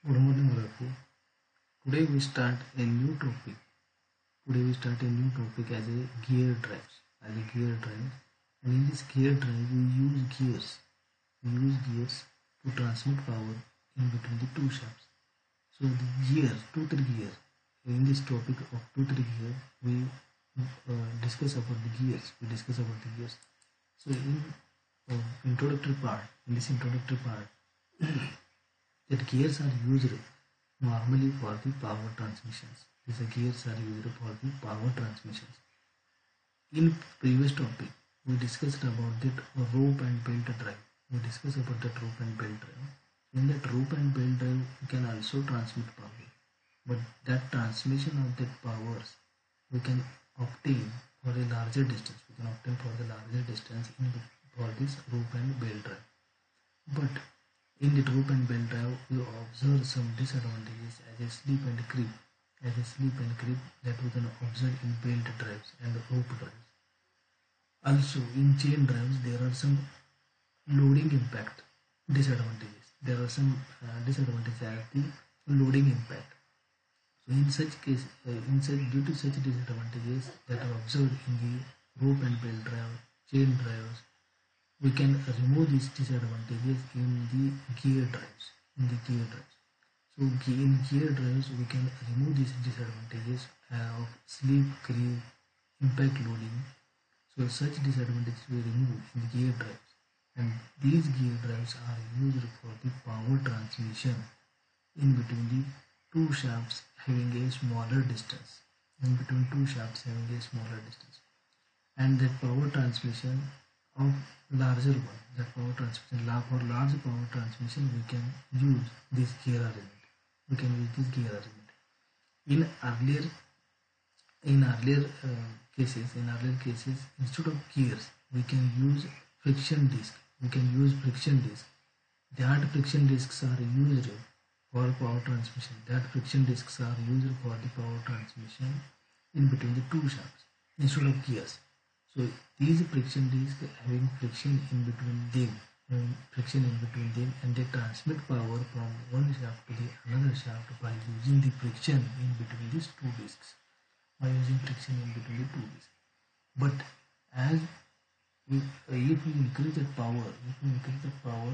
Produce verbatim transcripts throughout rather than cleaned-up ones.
Good morning, Raku. Today we start a new topic. Today we start a new topic as a gear drives. As a gear drive, and in this gear drive we use gears. We use gears to transmit power in between the two shafts. So the gear, two three gear. In this topic of two three gear, we uh, discuss about the gears. We discuss about the gears. So in uh, introductory part, in this introductory part, that gears are used normally for the power transmissions. These gears are used for the power transmissions. In previous topic, we discussed about that rope and belt drive. We discussed about that rope and belt drive. In that rope and belt drive, we can also transmit power. But that transmission of that powers, we can obtain for a larger distance. We can obtain for the larger distance in the, for this rope and belt drive. But in the rope and belt drive, we observe some disadvantages as a slip and creep, as a slip and creep that we can observe in belt drives and rope drives. Also, in chain drives, there are some loading impact disadvantages. There are some uh, disadvantages as the loading impact. So, in such case, uh, in such due to such disadvantages that are observed in the rope and belt drive, chain drives, we can remove these disadvantages in the gear drives. In the gear drives, so in gear drives we can remove these disadvantages uh, of slip, creep, impact loading. So such disadvantages we remove in the gear drives, and these gear drives are used for the power transmission in between the two shafts having a smaller distance. In between two shafts having a smaller distance, and that power transmission of larger one, that power transmission for large power transmission we can use this gear arrangement. We can use this gear arrangement. In earlier in earlier uh, cases, in earlier cases, instead of gears, we can use friction disc. We can use friction disc. That friction discs are used for power transmission. That friction discs are used for the power transmission in between the two shafts instead of gears. So these friction discs having friction in between them, having friction in between them, and they transmit power from one shaft to the another shaft by using the friction in between these two discs. By using friction in between the two discs. But as we, if we increase the power, if we increase the power,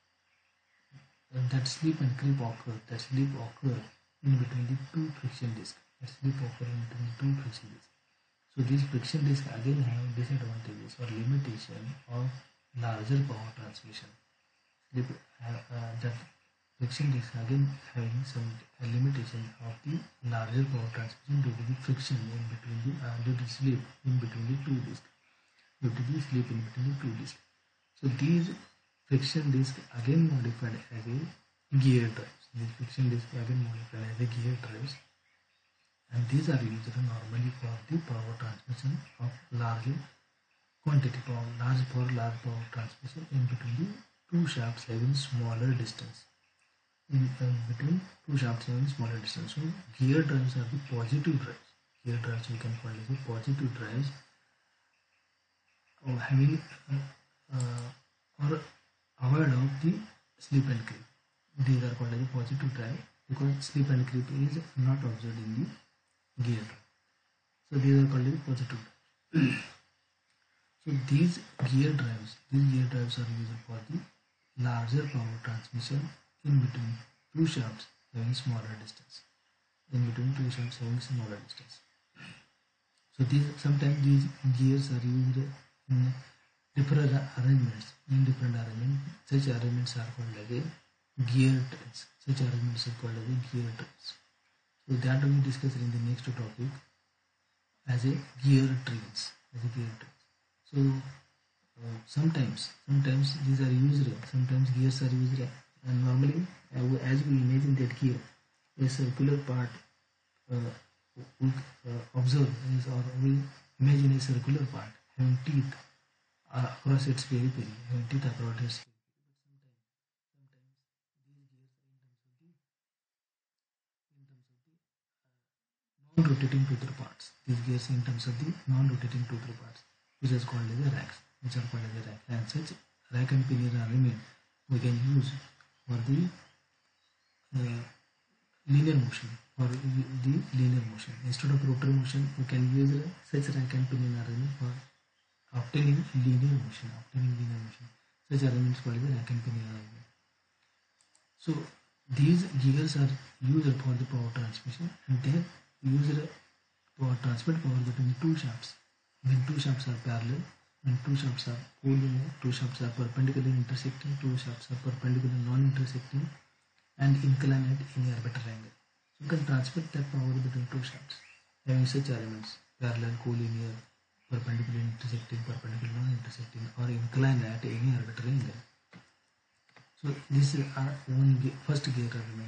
that slip and creep occur. That slip occur in between the two friction discs. That slip occur in between the two friction discs. So these friction discs again have disadvantages or limitation of larger power transmission. Slip, uh, uh, that friction disc again having some uh, limitation of the larger power transmission due to the friction in between the uh, due to the slip in between the two discs. Due to the slip in between the two discs. So these friction discs again modified as a gear drives. These friction discs again modified as a gear drives. And these are used normally for the power transmission of large quantity power, large for large power transmission in between the two shafts having smaller distance. In uh, between two shafts having smaller distance. So gear drives are the positive drives. Gear drives we can call it the positive drives, or having uh, uh, or avoid of the slip and creep. These are called as a positive drive because slip and creep is not observed in the gear drive. So these are called as positive drives. So these gear drives, these gear drives are used for the larger power transmission in between two shafts having smaller distance. In between two shafts having smaller distance. So these sometimes these gears are used in different arrangements. In different arrangements, such arrangements are called as a gear drives. Such arrangements are called as a gear drives. So that will be discussed in the next topic as a gear trains, as a gear trains. So uh, sometimes, sometimes these are used, sometimes gears are used, and normally, uh, as we imagine that gear, a circular part uh, we uh, observe is, or we imagine a circular part having teeth uh, across its periphery, having teeth across its periphery. Non-rotating tooth parts. These gears in terms of the non-rotating tooth parts, which is called as the racks, which are called as the rack. And such rack and pinion arrangement we can use for the uh, linear motion or the linear motion. Instead of rotary motion, you can use such rack and pinion arrangement for obtaining linear motion. Obtaining linear motion. Such arrangement is called the rack and pinion arrangement. So these gears are used for the power transmission, and they are used for transmit power between two shafts. When two shafts are parallel, when two shafts are collinear, two shafts are perpendicular intersecting, two shafts are perpendicular non-intersecting, and inclined at any arbitrary angle. So you can transmit that power between two shafts having such elements: parallel, collinear, perpendicular intersecting, perpendicular non-intersecting, or inclined at any arbitrary angle. So this is our one gear, first gear element.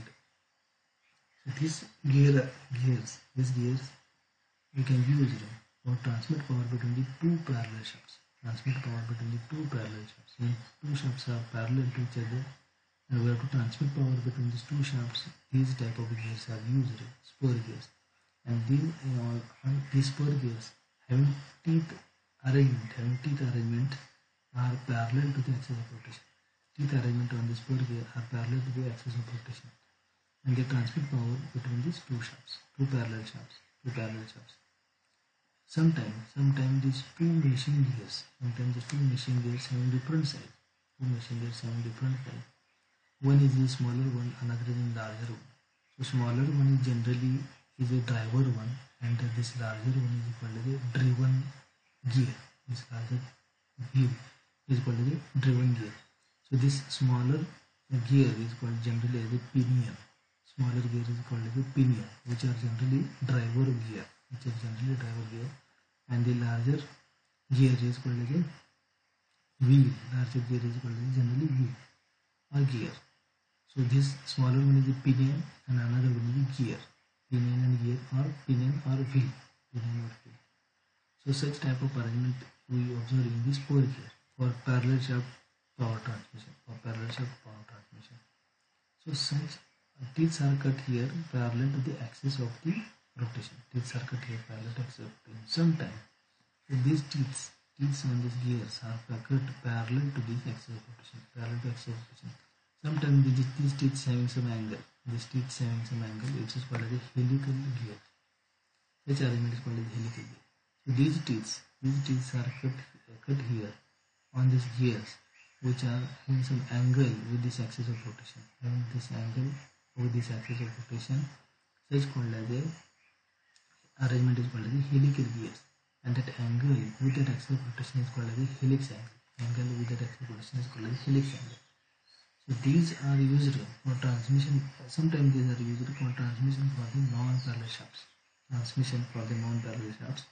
So this gear gears, these gears we can use it for transmit power between the two parallel shafts. Transmit power between the two parallel shafts. When two shafts are parallel to each other, and we have to transmit power between these two shafts, these type of gears are used, spur gears. And these, you know, these spur gears having teeth arrangement, having teeth arrangement are parallel to the axis of rotation. Teeth arrangement on this spur gear are parallel to the axis of rotation, and they transmit power between these two shafts, two parallel shafts, two parallel shafts. Sometimes, sometimes these two machine gears, sometimes these two machine gears having different size, two machine gears having different size. One is the smaller one, another is the larger one. So smaller one is generally is a driver one, and this larger one is called a driven gear. This larger wheel is called a driven gear. So this smaller gear is called generally as a pinion. Smaller gear is called as a pinion, which are generally driver gear, which are generally driver gear, and the larger gear is called as a wheel. Larger gear is called as generally wheel or gear. So this smaller one is a pinion, and another one is a gear. Pinion and gear, or pinion or wheel. Pinion or wheel. So such type of arrangement we observe in this spur gear for parallel shaft power transmission, for parallel shaft power transmission. So such uh, teeth are cut here parallel to the axis of the rotation. Teeth are cut here parallel to the axis of rotation. Sometimes so these teeth, teeth on these gears are cut parallel to the axis of rotation, parallel to axis of rotation. Sometimes these, these teeth having some angle. These teeth having some angle, it is called as a helical gear. Such arrangement is called as helical gear. So these teeth, these teeth are cut, uh, cut here on these gears, which are having some angle with this axis of rotation. Having this angle with this axis of rotation, such called as a arrangement is called as a helical gears. And that angle with that axis of rotation is called as a helix angle. Angle with that axis of rotation is called as a helix angle. So these are used for transmission. Sometimes these are used for transmission for the non-parallel shafts. Transmission for the non-parallel shafts.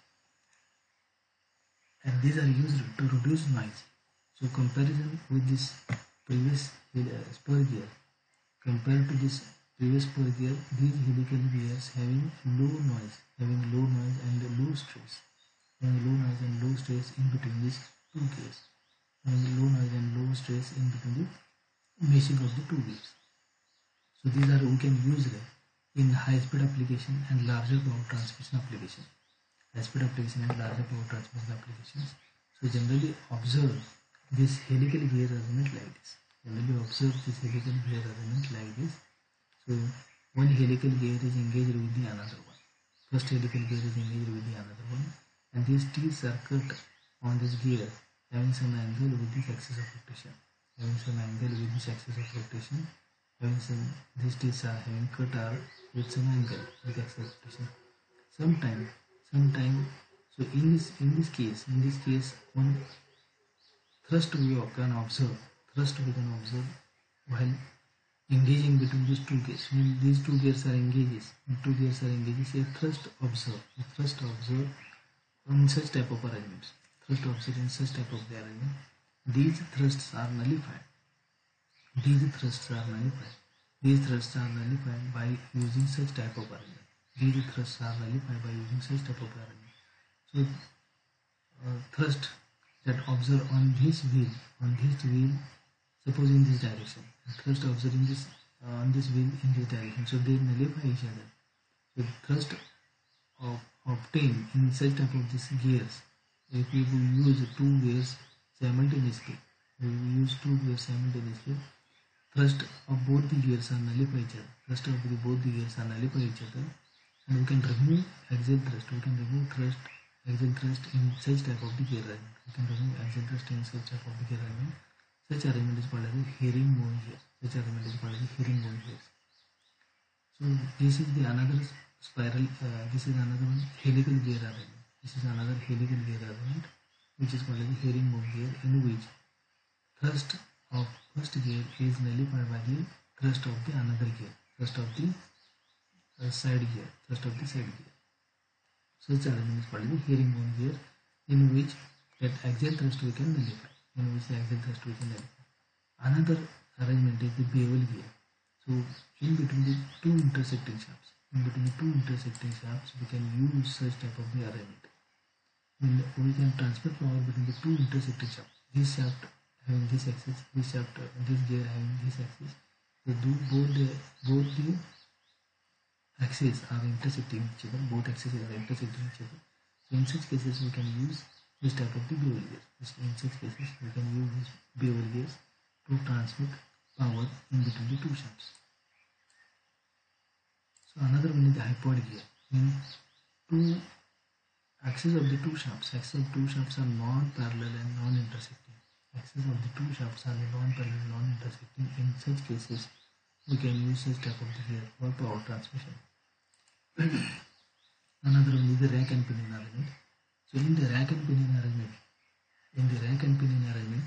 And these are used to reduce noise. So comparison with this previous uh, spur gear, compared to this previous spur gear, these helical gears having low noise, having low noise and low stress, having low noise and low stress in between these two gears, having low noise and low stress in between the meshing of the two gears. So these are we can use them in high speed application and larger power transmission application. High speed application and larger power transmission applications. So generally observe this helical gear arrangement like this. Generally observe this helical gear arrangement like this. So one helical gear is engaged with the another one. First helical gear is engaged with the another one, and these teeth are cut on this gear having some angle with this axis of rotation. Having some angle with this axis of rotation, having some these teeth are having cut are with some angle with axis of rotation. Sometime, sometime. So in this in this case, in this case, one thrust we can observe. Thrust we can observe while engaging between these two gears. When these two gears are engages, when two gears are engages, a thrust observe. A thrust observe in such type of arrangements. Thrust observe in such type of the arrangement. These thrusts are nullified. These thrusts are nullified. These thrusts are nullified by using such type of arrangement. These thrusts are nullified by using such type of arrangement. So, uh, thrust that observe on this wheel, on this wheel, suppose in this direction. Thrust observe in this uh, on this wheel in this direction. So they nullify each other. So thrust of obtained in such type of these gears. If we use two gears simultaneously, we use two gears simultaneously, thrust of both the gears are nullify each other. Thrust of the both the gears are nullify each other, and we can remove axial thrust. We can remove thrust, axial thrust in such type of the gear arrangement. We can remove axial thrust in such type of the gear arrangement. Such arrangement is called as a herringbone gear. Such arrangement is called as a herringbone gear. So this is the another spiral. Uh, this is another one helical gear arrangement. This is another helical gear arrangement, which is called as a herringbone gear, in which thrust of first gear is nullified by the thrust of the another gear, thrust of the uh, side gear, thrust of the side gear. Such arrangement is called the herringbone gear, in which that axial thrust we can nullify, in which the axial thrust we can nullify. Another arrangement is the bevel gear. So in between the two intersecting shafts, in between the two intersecting shafts, we can use such type of the arrangement. And we can transfer power between the two intersecting shafts. This shaft having this axis, this shaft, uh, this gear having this axis. So do both the both the axes are intersecting each other. Both axes are intersecting each other. So in such cases, we can use this type of the bevel gears. In such cases, we can use this bevel gears to transmit power in between the two shafts. So another one is the hypod gear. When two axes of the two shafts, axes of two shafts are non-parallel and non-intersecting. Axes of the two shafts are non-parallel and non-intersecting. In such cases, we can use such type of the gear for power transmission. Another one is the rack and pinion arrangement. So in the rack and pinion arrangement, in the rack and pinion arrangement,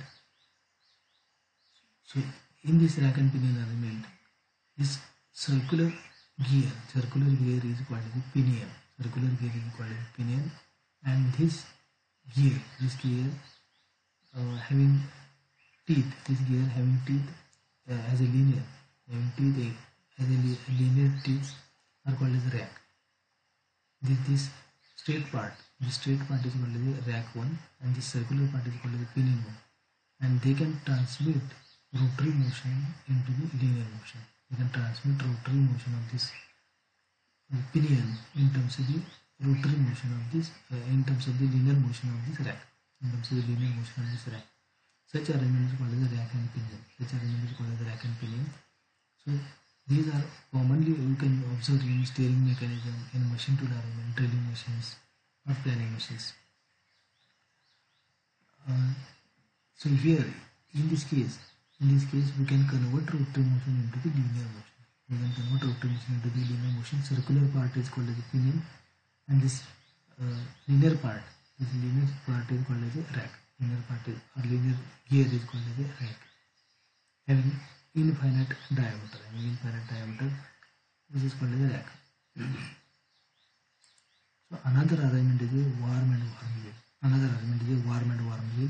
so in this rack and pinion arrangement, this circular gear, circular gear is called the pinion. Circular gear is called the pinion, and this gear, this gear uh, having teeth, this gear having teeth uh, as a linear, having teeth uh, as a li linear teeth are called as rack. This this straight part, this straight part is called as the rack one, and this circular part is called as the pinion one, and they can transmit rotary motion into the linear motion. We can transmit rotary motion of this uh, pinion in terms of the rotary motion of this, uh, in terms of the linear motion of this rack, in terms of the linear motion of this rack. Such arrangement is called as the rack and pinion. Such arrangement is called as the rack and pinion. So these are commonly you can observe in steering mechanism, in machine tool arrangement, drilling machines, or planing machines. Uh, so here, in this case, in this case, we can convert rotary motion into the linear motion. We can convert rotary motion into the linear motion. Circular part is called as a pinion, and this uh, linear part, this linear part is called as a rack. Linear part is, or linear gear is called as a rack, having infinite diameter. Having infinite diameter, this is called as a rack. So another arrangement is a worm and worm wheel. Another arrangement is a worm and worm wheel.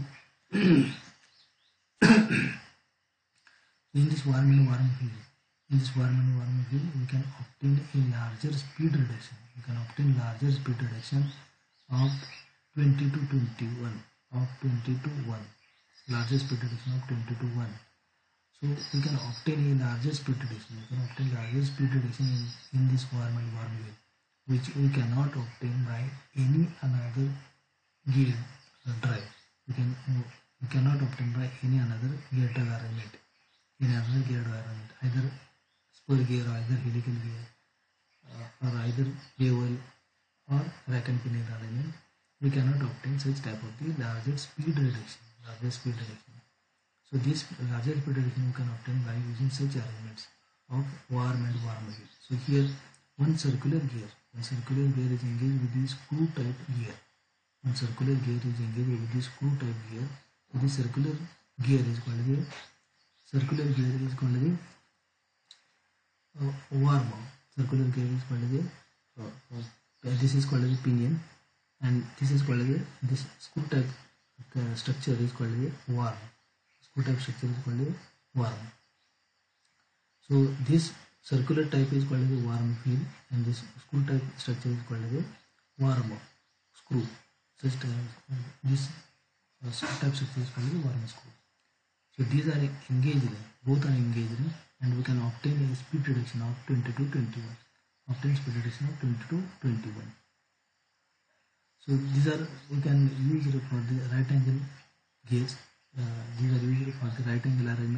In this worm and worm wheel, in this worm and worm wheel, we can obtain a larger speed reduction. We can obtain larger speed reduction of twenty to twenty-one, of twenty to one, larger speed reduction of twenty to one. So we can obtain a larger speed reduction. We can obtain larger speed reduction in, in this worm and worm wheel, which we cannot obtain by any another gear drive. We can we cannot obtain by any another gear drive arrangement. In another gear environment, either spur gear or either helical gear uh, or either bevel or rack and pinion arrangement, we cannot obtain such type of the larger speed reduction. Larger speed reduction. So this larger speed reduction we can obtain by using such arrangements of worm and worm wheel. So here one circular gear, one circular gear is engaged with the screw type gear. One circular gear is engaged with the screw type gear. So this circular gear is called the circular gear is called the uh, worm. Circular gear is called the uh, uh, this is called the pinion, and this is called the this screw type uh, structure is called the worm. Screw type structure is called the worm. So this circular type is called the worm wheel, and this screw type structure is called the worm screw. Such uh, this uh, screw type structure is called the worm screw. So these are engaged, both are engaged, and we can obtain a speed reduction of twenty to twenty-one. Obtain speed reduction of twenty to twenty-one. So these are we can use for the right angle gears. Uh, these are used for the right angle arrangements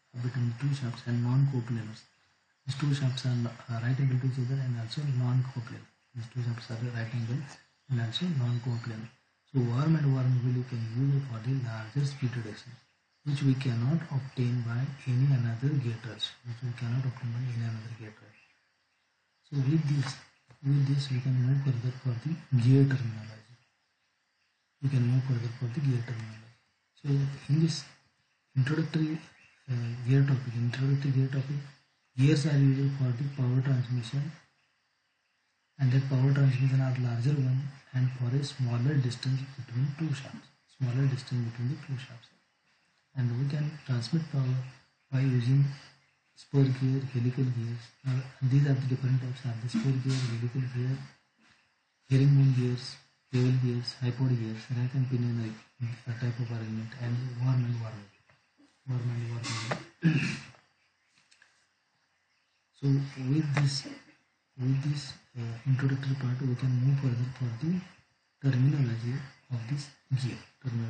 between two shafts and non-coplanars. These two shafts are uh, right angle to each other and also non-coplanar. These two shafts are right angle and also non-coplanar. So worm and worm wheel you can use for the larger speed reduction, which we cannot obtain by any another gear drive. Which we cannot obtain by any another gear drive. So with this, with this we can move further for the gear terminology. We can move further for the gear terminology. So in this introductory uh, gear topic, introductory gear topic, gears are used for the power transmission, and that power transmission are larger one and for a smaller distance between two shafts. Smaller distance between the two shafts. And we can transmit power by using spur gear, helical gears. Now, these are the different types of the spur gear, helical gear, herringbone gears, bevel gears, hypod gears, rack and pinion uh, type of arrangement, and worm and worm wheel. Worm and worm wheel. So with this, with this uh, introductory part, we can move further for the terminology of this gear. Terminology